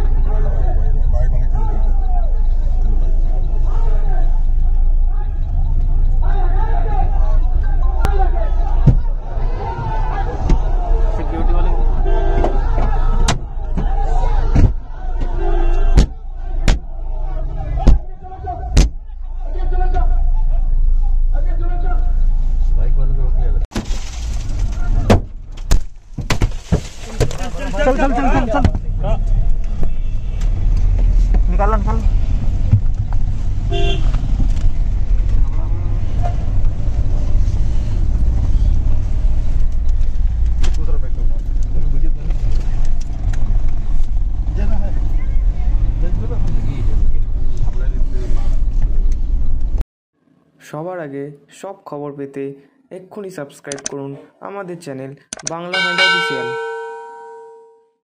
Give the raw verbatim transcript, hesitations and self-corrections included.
चल चल चल चल चल निकाल निकाल সবার আগে সব খবর পেতে এক্ষুনি সাবস্ক্রাইব করুন আমাদের চ্যানেল বাংলা অফিসিয়াল।